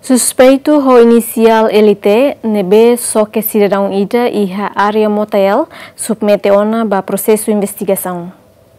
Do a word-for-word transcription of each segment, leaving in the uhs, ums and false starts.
Suspeito ho inicial L T nebe só que cidadão ida e a área motel submeteu-na para processo de investigação.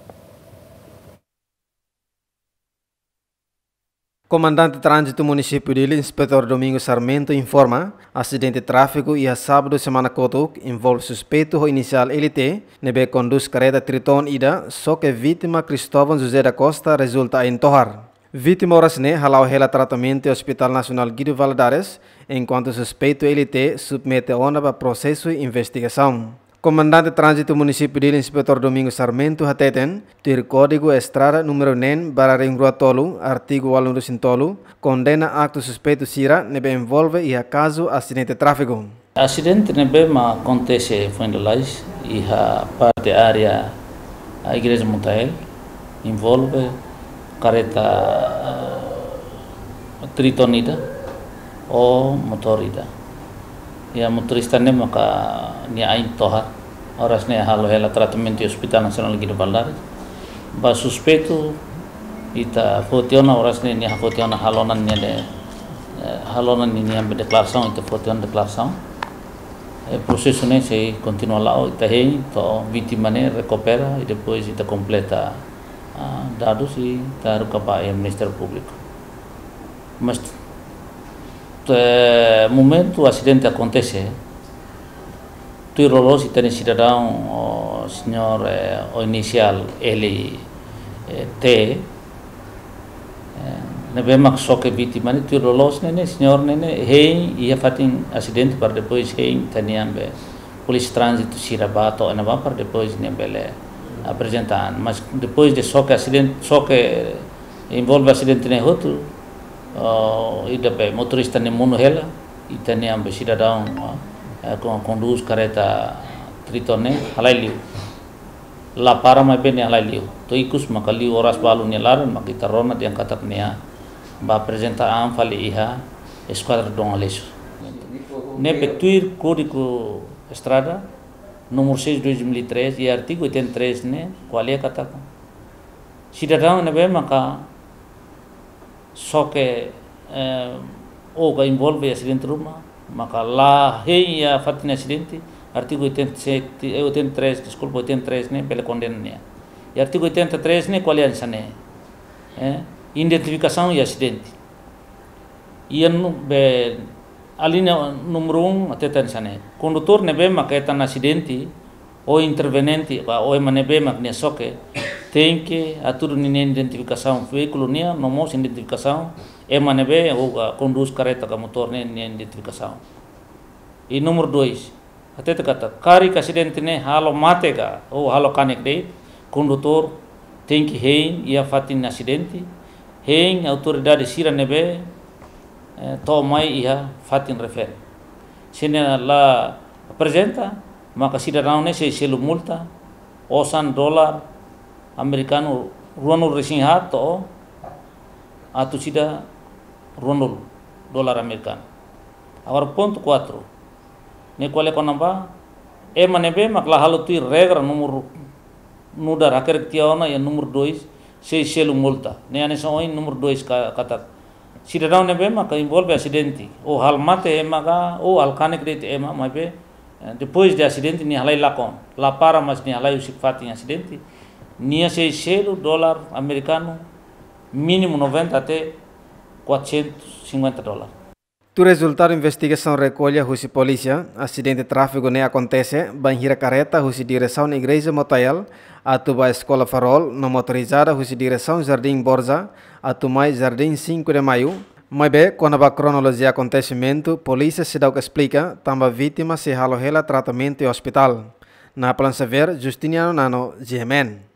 Comandante de Trânsito Município de Ilha, Inspetor Domingos Sarmento, informa acidente de tráfego e a sábado semana kotuk envolve suspeito ho inicial L T nebe conduz careta Triton ida só que vítima Cristóvão José da Costa resulta em Tohar. Vítima orasne halau hela tratamento no Hospital Nacional Guido Valadares, enquanto suspeito L T submete ona para processo de investigação. Comandante de Trânsito Município de Ilha, Inspetor Domingos Sarmento, hateten, ter Código Estrada número nove, Bararing Rua Tolu, artigo Walundu Sintolu, condena acto suspeito sira nebe envolve e a caso acidente de tráfego. Acidente nebe ma acontece foi no Lais e a parte área a Igreja Montael envolve careta uh, tritonida ou motorida. E a motorista ne maka ni ain toha horas ne halo hela tratamento Hospital Nacional Guido Valadares. Ba suspeito ita fotiona horas ne ni fotiona halonan ne de halonan ni ambe declaração ita fotiona declaração. E processo ne se continua lá ita hei to vítima ne recupera e depois ita completa uh, dados e taruh kepada Ministério Público. Mas no momento o acidente acontece, tu rolos e tem cidadão o senhor eh, o inicial L T nebe mak só que vítima ne tu rolos ne senhor ne hei ia fatin acidente para depois hei taniambe polícia trânsito sirabato anava para depois ne bele apresentar, mas depois de só que acidente só que envolve acidente ne outro uh, ida pe motorista ne muno hela ita ne ambe cidadão uh, com conduz careta Triton ne halai liu la para mai bene halai liu to ikus maka liu horas balu ne laran maka ita rona yang katak nea ba apresenta am fali iha esquadra dong aleso ne petuir código estrada número seis de dois mil e três e artigo oitenta e três ne qual é katak cidadão ne be maka só que eh, o que envolve acidente rumah maka lá hei a fatin acidente artigo oitenta e sete oitenta e três desculpa oitenta e três ne pela condena ne e artigo oitenta e três ne qual é a ne eh, identificação e acidente e anu be a linha número um até tan sane condutor ne be maka tan acidente ou intervenente ou emane be mak ne só que tem que atur ni identificação veículo nia nomos identificação emane be ou conduz careta ka motor ne ni identificação e número dois até kata kari acidente ne halo mate ka ou halo kanek de condutor tem que hein ia fatin acidente hein autoridade sira ne be to mai ia fatin refer sine la apresenta maka cidadão ne se selu multa osan dolar americano ruanul racing hat to atu sida ruanul dolar americano. Agora ponto quatro ne qual é o namba e manebe makla halu tu regra número nuda raker tiaona e número dois se selu multa ne ane são número dois kata cidadão nebe maka envolve acidente ou hal mate e maka ou alcanek de e ma be depois de acidente ni halai lakon la para mas ni halai usik fatin acidente nia seiscentos dólar americano mínimo noventa até quatrocentos e cinquenta dólares. Tu resultado investigação recolhe husi polícia acidente de tráfego ne acontece banhira careta husi direção na igreja Motael atu ba escola farol no motorizada husi direção Jardim Borza atu mai Jardim cinco de maio. Mas bem, quando a cronologia acontecimento, polícia se dá o que explica, também vítima se halo hela tratamento em hospital. Na plan saber, Justiniano Nano, G M N.